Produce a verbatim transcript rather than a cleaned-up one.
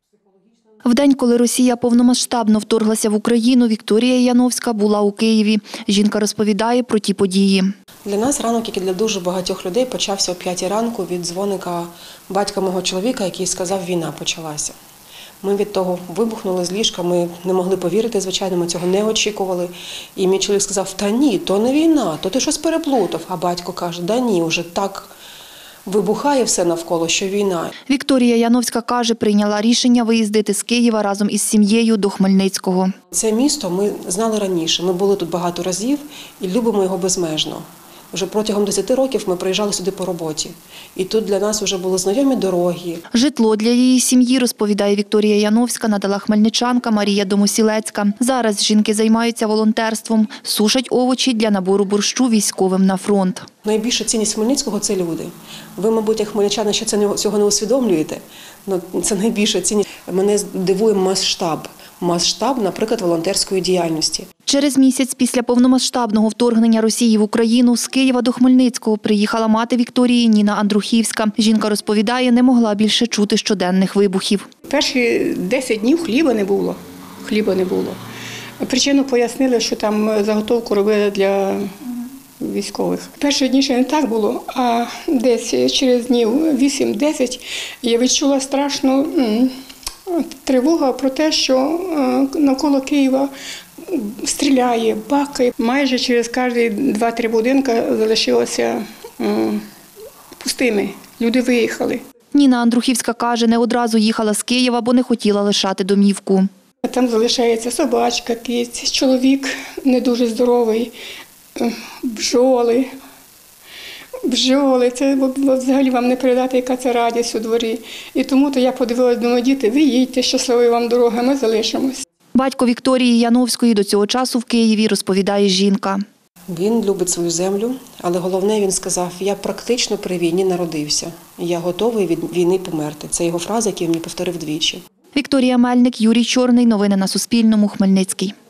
В день, коли Росія повномасштабно вторглася в Україну, Вікторія Яновська була у Києві. Жінка розповідає про ті події. Для нас ранок, як і для дуже багатьох людей, почався о п'ятій ранку від дзвоника батька мого чоловіка, який сказав, війна почалася. Ми від того вибухнули з ліжка, ми не могли повірити, звичайно, ми цього не очікували. І мій чоловік сказав, та ні, то не війна, то ти щось переплутав. А батько каже, да ні, вже так вибухає все навколо, що війна. Вікторія Яновська каже, прийняла рішення виїздити з Києва разом із сім'єю до Хмельницького. Це місто ми знали раніше, ми були тут багато разів і любимо його безмежно. Вже протягом десяти років ми приїжджали сюди по роботі. І тут для нас вже були знайомі дороги. Житло для її сім'ї, розповідає Вікторія Яновська, надала хмельничанка Марія Домосілецька. Зараз жінки займаються волонтерством, сушать овочі для набору борщу військовим на фронт. Найбільша цінність Хмельницького – це люди. Ви, мабуть, як хмельничани, ще цього не усвідомлюєте. Но це найбільша цінність. Мене дивує масштаб. Масштаб, наприклад, волонтерської діяльності. Через місяць після повномасштабного вторгнення Росії в Україну з Києва до Хмельницького приїхала мати Вікторії Ніна Андрухівська. Жінка розповідає, не могла більше чути щоденних вибухів. Перші десять днів хліба не було. Хліба не було. Причину пояснили, що там заготовку робили для військових. Перші дні ще не так було, а десь через днів вісім-десять я відчула страшну тривогу про те, що навколо Києва стріляє, бахкає. Майже через кожні два-три будинки залишилося пустими. Люди виїхали. Ніна Андрухівська каже, не одразу їхала з Києва, бо не хотіла лишати домівку. Там залишається собачка, кіць, чоловік не дуже здоровий, бджоли. Бджоли, це взагалі вам не передати, яка це радість у дворі. І тому то я подивилась, думаю, діти, ви їдьте, щасливої вам дороги, ми залишимось. Батько Вікторії Яновської до цього часу в Києві, розповідає жінка. Він любить свою землю, але головне, він сказав, я практично при війні народився. Я готовий від війни померти. Це його фраза, яку він мені повторив двічі. Вікторія Мельник, Юрій Чорний. Новини на Суспільному. Хмельницький.